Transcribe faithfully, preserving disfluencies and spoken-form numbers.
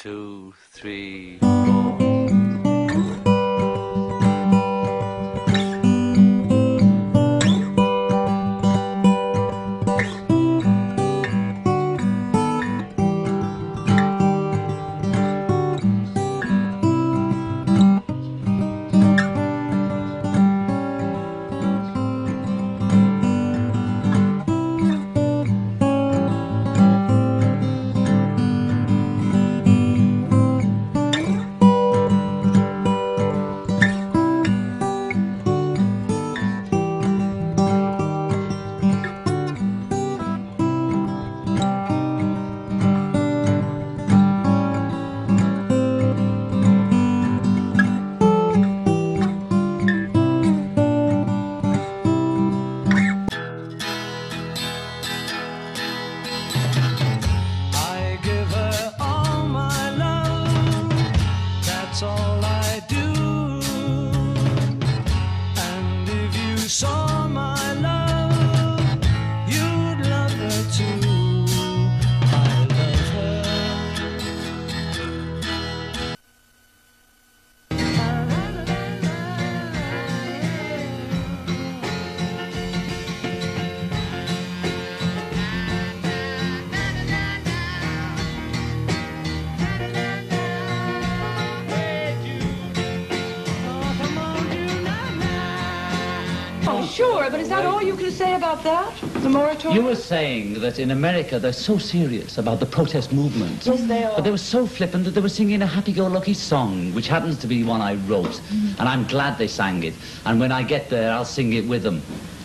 two, three, four. That's all I do. And if you saw my love, you'd love her too. I love her. Oh, sure, but is that all you can say about that? The moratorium? You were saying that in America they're so serious about the protest movement. Yes, they are. But they were so flippant that they were singing a happy-go-lucky song, which happens to be one I wrote. Mm-hmm. And I'm glad they sang it. And when I get there, I'll sing it with them.